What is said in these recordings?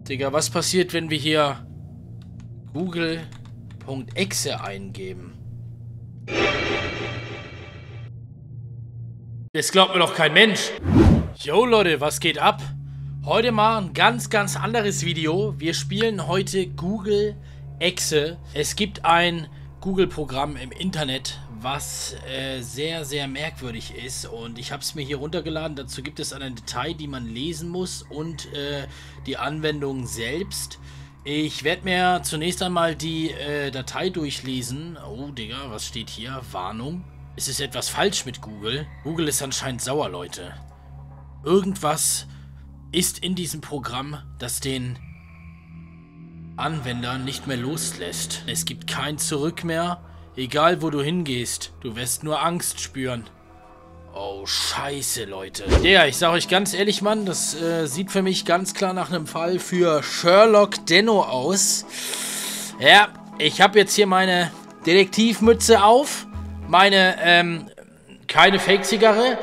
Digga, was passiert, wenn wir hier Google.exe eingeben? Das glaubt mir doch kein Mensch. Yo Leute, was geht ab? Heute mal ein ganz anderes Video. Wir spielen heute Google.exe. Es gibt ein Google-Programm im Internet, was sehr merkwürdig ist, und ich habe es mir hier runtergeladen. Dazu gibt es eine Datei, die man lesen muss, und die Anwendung selbst. Ich werde mir zunächst einmal die Datei durchlesen. Oh Digga, was steht hier? Warnung. Es ist etwas falsch mit Google. Google ist anscheinend sauer, Leute. Irgendwas ist in diesem Programm, das den Anwender nicht mehr loslässt. Es gibt kein Zurück mehr. Egal, wo du hingehst, du wirst nur Angst spüren. Oh, scheiße, Leute. Ja, ich sag euch ganz ehrlich, Mann, das sieht für mich ganz klar nach einem Fall für Sherlock Denno aus. Ja, ich habe jetzt hier meine Detektivmütze auf. Meine, keine Fake-Zigarre.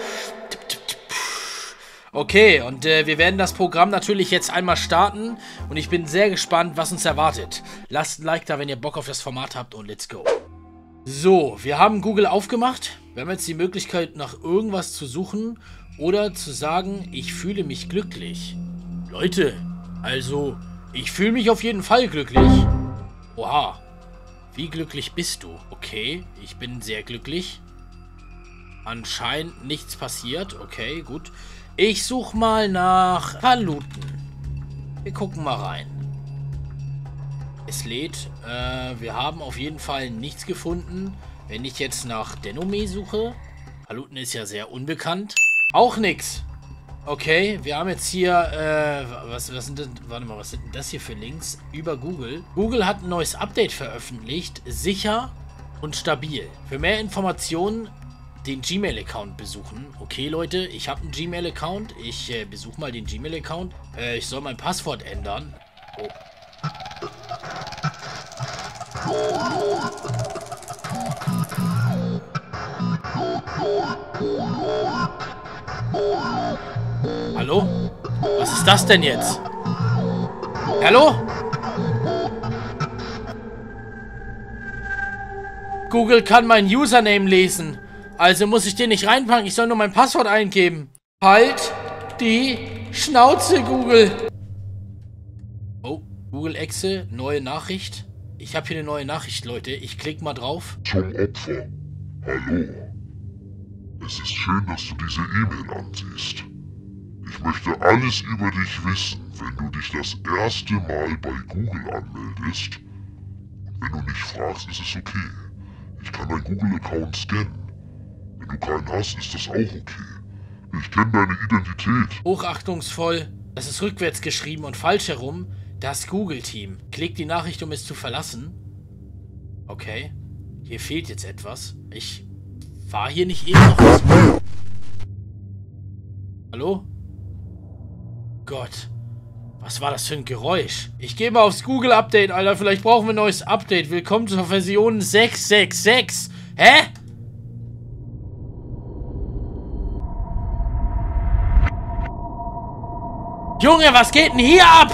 Okay, und wir werden das Programm natürlich jetzt einmal starten. Und ich bin sehr gespannt, was uns erwartet. Lasst ein Like da, wenn ihr Bock auf das Format habt, und let's go. So, wir haben Google aufgemacht. Wir haben jetzt die Möglichkeit, nach irgendwas zu suchen oder zu sagen, ich fühle mich glücklich. Leute, also, ich fühle mich auf jeden Fall glücklich. Oha, wie glücklich bist du? Okay, ich bin sehr glücklich. Anscheinend nichts passiert. Okay, gut. Ich suche mal nach Paluten. Wir gucken mal rein. Es lädt. Wir haben auf jeden Fall nichts gefunden. Wenn ich jetzt nach Denome suche. Paluten ist ja sehr unbekannt. Auch nichts. Okay, wir haben jetzt hier, was sind denn, warte mal, was sind denn das hier für Links? Über Google. Google hat ein neues Update veröffentlicht. Sicher und stabil. Für mehr Informationen den Gmail-Account besuchen. Okay, Leute, ich habe einen Gmail-Account. Ich besuche mal den Gmail-Account. Ich soll mein Passwort ändern. Oh. Hallo? Was ist das denn jetzt? Hallo? Google kann mein Username lesen. Also muss ich den nicht reinpacken. Ich soll nur mein Passwort eingeben. Halt die Schnauze, Google. Oh, Google.exe, neue Nachricht. Ich habe hier eine neue Nachricht, Leute. Ich klicke mal drauf. Zum Opfer. Hallo. Es ist schön, dass du diese E-Mail ansiehst. Ich möchte alles über dich wissen, wenn du dich das erste Mal bei Google anmeldest. Und wenn du nicht fragst, ist es okay. Ich kann deinen Google-Account scannen. Wenn du keinen hast, ist das auch okay. Ich kenne deine Identität. Hochachtungsvoll. Das ist rückwärts geschrieben und falsch herum. Das Google-Team. Klick die Nachricht, um es zu verlassen. Okay. Hier fehlt jetzt etwas. Ich war hier nicht eben noch was. Hallo? Gott. Was war das für ein Geräusch? Ich gehe mal aufs Google-Update, Alter. Vielleicht brauchen wir ein neues Update. Willkommen zur Version 666. Hä? Junge, was geht denn hier ab?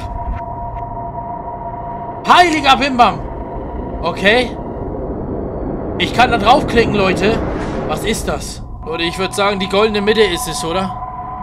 Heiliger Bimbam. Okay. Ich kann da draufklicken, Leute. Was ist das? Leute, ich würde sagen, die goldene Mitte ist es, oder?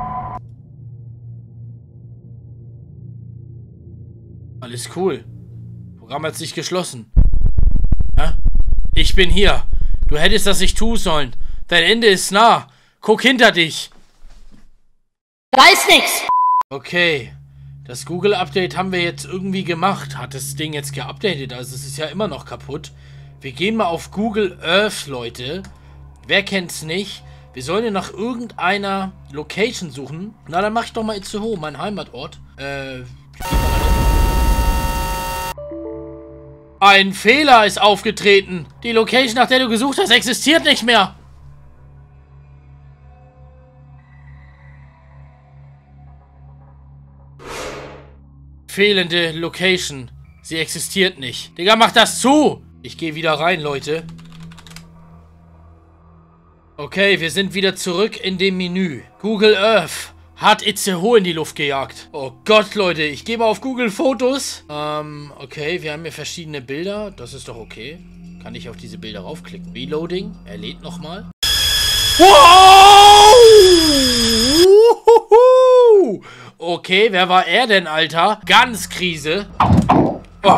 Alles cool. Programm hat sich geschlossen. Hä? Ich bin hier. Du hättest das nicht tun sollen. Dein Ende ist nah. Guck hinter dich. Da ist nix. Okay. Das Google-Update haben wir jetzt irgendwie gemacht. Hat das Ding jetzt geupdatet? Also es ist ja immer noch kaputt. Wir gehen mal auf Google Earth, Leute. Wer kennt's nicht? Wir sollen ja nach irgendeiner Location suchen. Na, dann mach ich doch mal Itzehoe, mein Heimatort. Ein Fehler ist aufgetreten. Die Location, nach der du gesucht hast, existiert nicht mehr. Fehlende Location. Sie existiert nicht. Digga, mach das zu! Ich gehe wieder rein, Leute. Okay, wir sind wieder zurück in dem Menü. Google Earth. Hat Itzehoe in die Luft gejagt. Oh Gott, Leute. Ich gehe mal auf Google Fotos. Okay. Wir haben hier verschiedene Bilder. Das ist doch okay. Kann ich auf diese Bilder raufklicken. Reloading. Er lädt nochmal. Wow! Okay, wer war er denn, Alter? Ganz Krise. Oh.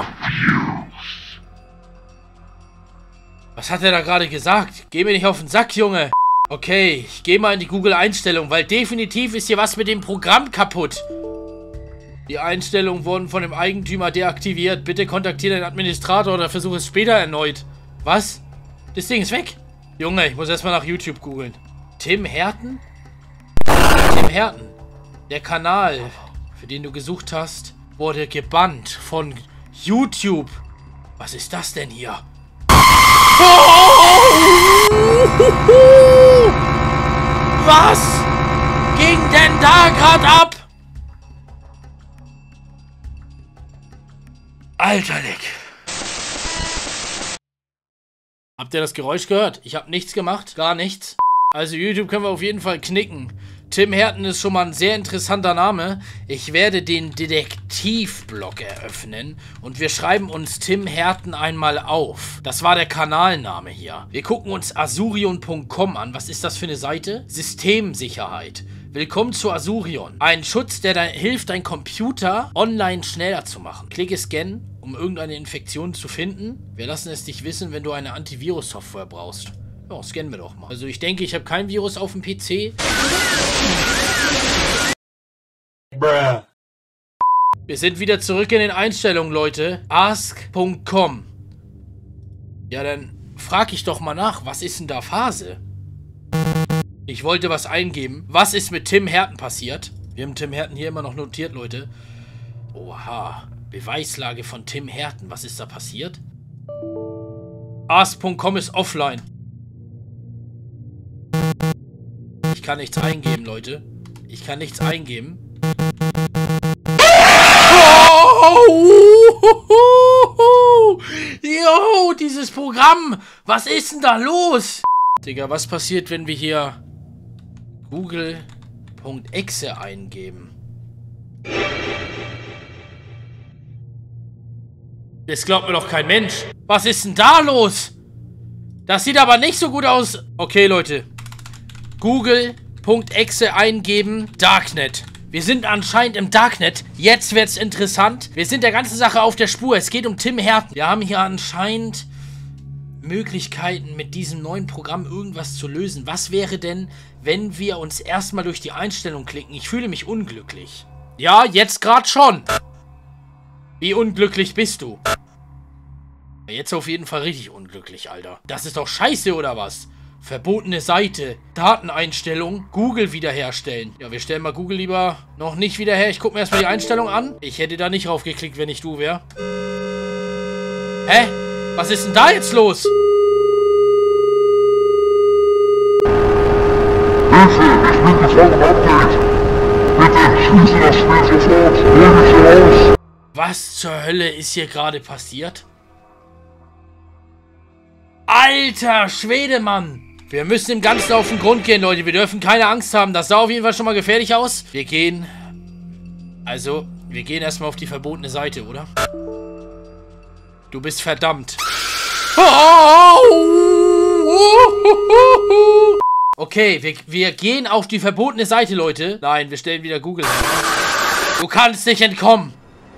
Was hat er da gerade gesagt? Geh mir nicht auf den Sack, Junge. Okay, ich gehe mal in die Google-Einstellung, weil definitiv ist hier was mit dem Programm kaputt. Die Einstellungen wurden von dem Eigentümer deaktiviert. Bitte kontaktiere den Administrator oder versuche es später erneut. Was? Das Ding ist weg. Junge, ich muss erstmal nach YouTube googeln. Tim Herten? Tim Herten. Der Kanal, für den du gesucht hast, wurde gebannt von YouTube. Was ist das denn hier? Was ging denn da gerade ab? Alter Leck. Habt ihr das Geräusch gehört? Ich habe nichts gemacht. Gar nichts. Also YouTube können wir auf jeden Fall knicken. Tim Herten ist schon mal ein sehr interessanter Name. Ich werde den Detektivblog eröffnen und wir schreiben uns Tim Herten einmal auf. Das war der Kanalname hier. Wir gucken uns Azurion.com an. Was ist das für eine Seite? Systemsicherheit. Willkommen zu Azurion. Ein Schutz, der hilft, dein Computer online schneller zu machen. Klicke Scan, um irgendeine Infektion zu finden. Wir lassen es dich wissen, wenn du eine Antivirus-Software brauchst. Ja, scannen wir doch mal. Also ich denke, ich habe kein Virus auf dem PC. Bruh. Wir sind wieder zurück in den Einstellungen, Leute. Ask.com. Ja, dann frag ich doch mal nach. Was ist denn da Phase? Ich wollte was eingeben. Was ist mit Tim Herten passiert? Wir haben Tim Herten hier immer noch notiert, Leute. Oha. Beweislage von Tim Herten. Was ist da passiert? Ask.com ist offline. Ich kann nichts eingeben, Leute. Ich kann nichts eingeben. Oh! Jo, dieses Programm. Was ist denn da los? Digga, was passiert, wenn wir hier Google.exe eingeben? Das glaubt mir doch kein Mensch. Was ist denn da los? Das sieht aber nicht so gut aus. Okay, Leute. Google.exe eingeben. Darknet. Wir sind anscheinend im Darknet. Jetzt wird's interessant. Wir sind der ganzen Sache auf der Spur. Es geht um Tim Herten. Wir haben hier anscheinend Möglichkeiten, mit diesem neuen Programm irgendwas zu lösen. Was wäre denn, wenn wir uns erstmal durch die Einstellung klicken? Ich fühle mich unglücklich. Ja, jetzt gerade schon. Wie unglücklich bist du? Jetzt auf jeden Fall richtig unglücklich, Alter. Das ist doch scheiße, oder was? Verbotene Seite. Dateneinstellung. Google wiederherstellen. Ja, wir stellen mal Google lieber noch nicht wieder her. Ich gucke mir erstmal die Einstellung an. Ich hätte da nicht raufgeklickt, wenn ich du wäre. Hä? Was ist denn da jetzt los? Hilfe, ich bin gefangen im Update. Bitte, schließe das Spiel sofort. Hol mich hier raus. Was zur Hölle ist hier gerade passiert? Alter Schwede, Mann. Wir müssen dem Ganzen auf den Grund gehen, Leute. Wir dürfen keine Angst haben. Das sah auf jeden Fall schon mal gefährlich aus. Wir gehen... Also, wir gehen erstmal auf die verbotene Seite, oder? Du bist verdammt. Okay, wir gehen auf die verbotene Seite, Leute. Nein, wir stellen wieder Google her. Du kannst nicht entkommen.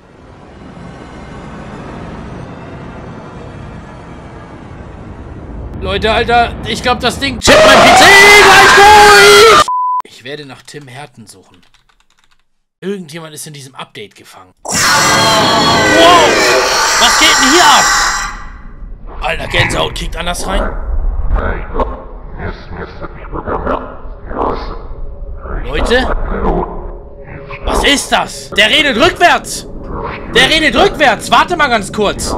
Leute, Alter, ich glaube, das Ding chippt mein PC gleich durch! Ich werde nach Tim Herten suchen. Irgendjemand ist in diesem Update gefangen. Wow! Was geht denn hier ab? Alter, Gänsehaut kickt anders rein. Leute? Was ist das? Der redet rückwärts! Der redet rückwärts! Warte mal ganz kurz!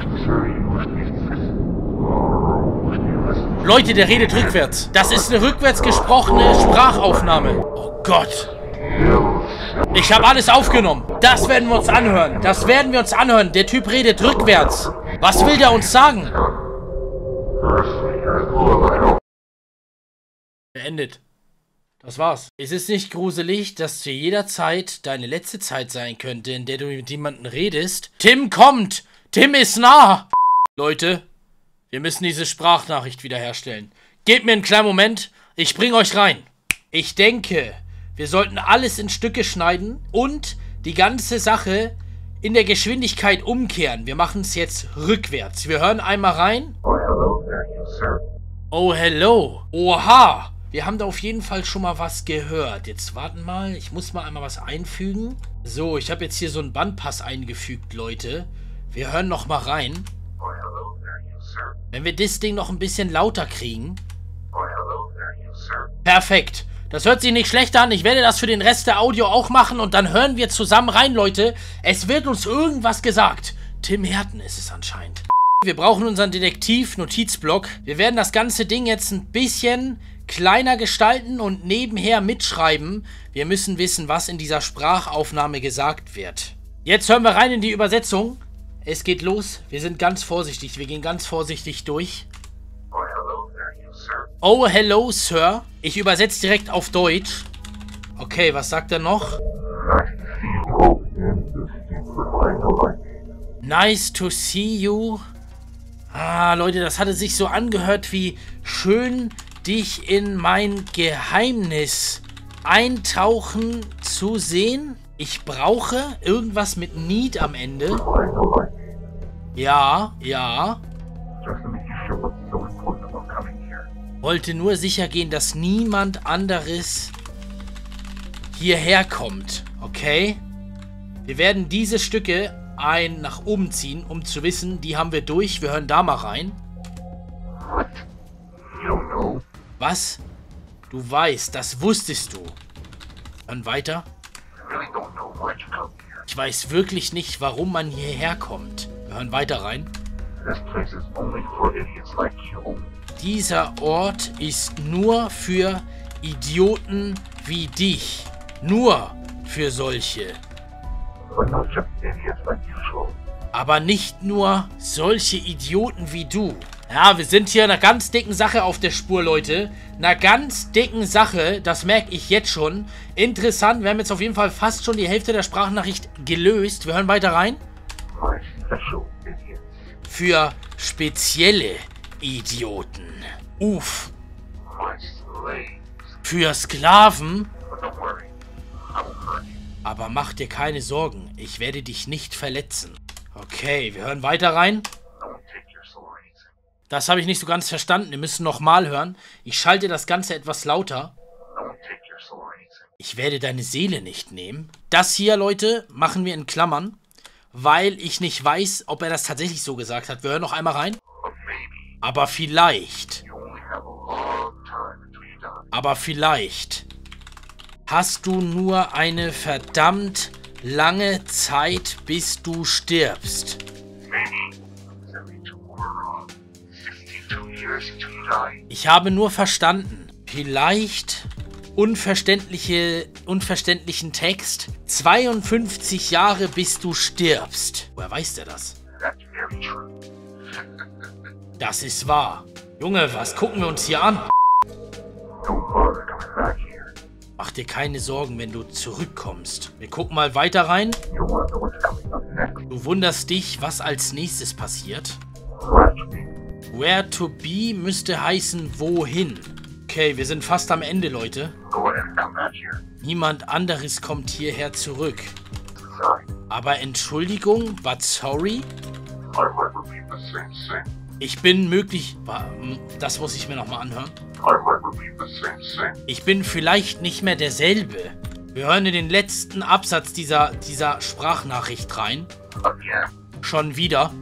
Leute, der redet rückwärts. Das ist eine rückwärts gesprochene Sprachaufnahme. Oh Gott. Ich habe alles aufgenommen. Das werden wir uns anhören. Das werden wir uns anhören. Der Typ redet rückwärts. Was will der uns sagen? Beendet. Das war's. Es ist nicht gruselig, dass zu jeder Zeit deine letzte Zeit sein könnte, in der du mit jemandem redest. Tim kommt! Tim ist nah! Leute, wir müssen diese Sprachnachricht wiederherstellen. Gebt mir einen kleinen Moment, ich bring euch rein. Ich denke, wir sollten alles in Stücke schneiden und die ganze Sache in der Geschwindigkeit umkehren. Wir machen es jetzt rückwärts. Wir hören einmal rein. Oh, hello there, you sir. Oh, hello. Oha. Wir haben da auf jeden Fall schon mal was gehört. Jetzt warten mal. Ich muss mal einmal was einfügen. So, ich habe jetzt hier so einen Bandpass eingefügt, Leute. Wir hören noch mal rein. Oh, hello there, you sir. Wenn wir das Ding noch ein bisschen lauter kriegen. Oh, hello there, you sir. Perfekt. Das hört sich nicht schlecht an. Ich werde das für den Rest der Audio auch machen und dann hören wir zusammen rein, Leute. Es wird uns irgendwas gesagt. Tim Herten ist es anscheinend. Wir brauchen unseren Detektiv-Notizblock. Wir werden das ganze Ding jetzt ein bisschen kleiner gestalten und nebenher mitschreiben. Wir müssen wissen, was in dieser Sprachaufnahme gesagt wird. Jetzt hören wir rein in die Übersetzung. Es geht los. Wir sind ganz vorsichtig. Wir gehen ganz vorsichtig durch. Oh, hello there, you sir. Oh, hello, Sir. Ich übersetze direkt auf Deutsch. Okay, was sagt er noch? Nice to see you. Ah, Leute, das hatte sich so angehört wie schön, dich in mein Geheimnis eintauchen zu sehen. Ich brauche irgendwas mit need am Ende. Ja, ja. Wollte nur sicher gehen, dass niemand anderes hierher kommt. Okay? Wir werden diese Stücke nach oben ziehen, um zu wissen, die haben wir durch. Wir hören da mal rein. Was? Du weißt, das wusstest du. Hören weiter. Ich weiß wirklich nicht, warum man hierher kommt. Wir hören weiter rein. Dieser Ort ist nur für Idioten wie dich. Nur für solche. Aber nicht nur solche Idioten wie du. Ja, wir sind hier einer ganz dicken Sache auf der Spur, Leute. Einer ganz dicken Sache, das merke ich jetzt schon. Interessant, wir haben jetzt auf jeden Fall fast schon die Hälfte der Sprachnachricht gelöst. Wir hören weiter rein. Für spezielle Idioten. Uff. Für Sklaven. Aber mach dir keine Sorgen, ich werde dich nicht verletzen. Okay, wir hören weiter rein. Das habe ich nicht so ganz verstanden, wir müssen nochmal hören. Ich schalte das Ganze etwas lauter. Ich werde deine Seele nicht nehmen. Das hier, Leute, machen wir in Klammern, weil ich nicht weiß, ob er das tatsächlich so gesagt hat. Wir hören noch einmal rein. Aber vielleicht. Aber vielleicht hast du nur eine verdammt lange Zeit, bis du stirbst. Ich habe nur verstanden. Vielleicht unverständlichen Text. 52 Jahre, bis du stirbst. Woher weiß der das? Das ist wahr. Junge, was gucken wir uns hier an? Mach dir keine Sorgen, wenn du zurückkommst. Wir gucken mal weiter rein. Du wunderst dich, was als nächstes passiert. Where to be müsste heißen, wohin. Okay, wir sind fast am Ende, Leute. Niemand anderes kommt hierher zurück. Aber Entschuldigung, but sorry? Ich bin möglich... Das muss ich mir nochmal anhören. Ich bin vielleicht nicht mehr derselbe. Wir hören in den letzten Absatz dieser Sprachnachricht rein. Schon wieder.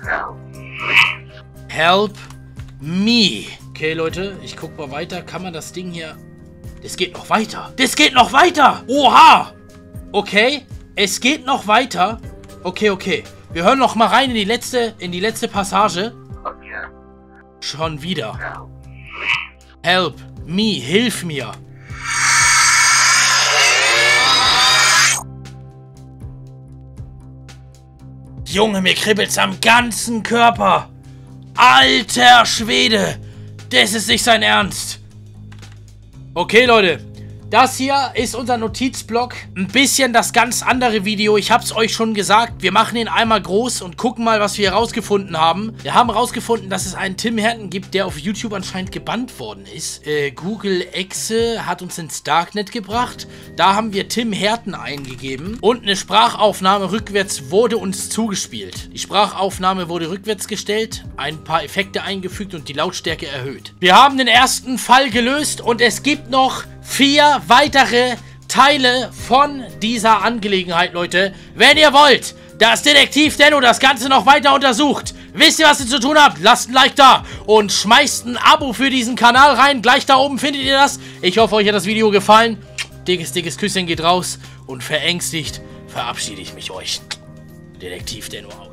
Help me. Okay, Leute, ich guck mal weiter. Kann man das Ding hier... Das geht noch weiter. Das geht noch weiter. Oha. Okay, es geht noch weiter. Okay, okay. Wir hören noch mal rein in die letzte Passage. Schon wieder. Help me, hilf mir. Junge, mir kribbelt's am ganzen Körper. Alter Schwede. Das ist nicht sein Ernst. Okay, Leute. Das hier ist unser Notizblock. Ein bisschen das ganz andere Video. Ich hab's euch schon gesagt. Wir machen ihn einmal groß und gucken mal, was wir herausgefunden haben. Wir haben herausgefunden, dass es einen Tim Herten gibt, der auf YouTube anscheinend gebannt worden ist. Google Exe hat uns ins Darknet gebracht. Da haben wir Tim Herten eingegeben. Und eine Sprachaufnahme rückwärts wurde uns zugespielt. Die Sprachaufnahme wurde rückwärts gestellt, ein paar Effekte eingefügt und die Lautstärke erhöht. Wir haben den ersten Fall gelöst und es gibt noch 4 weitere Teile von dieser Angelegenheit, Leute. Wenn ihr wollt, dass Detektiv Denno das Ganze noch weiter untersucht, wisst ihr, was ihr zu tun habt? Lasst ein Like da und schmeißt ein Abo für diesen Kanal rein. Gleich da oben findet ihr das. Ich hoffe, euch hat das Video gefallen. Dickes Küsschen geht raus und verängstigt verabschiede ich mich euch. Detektiv Denno.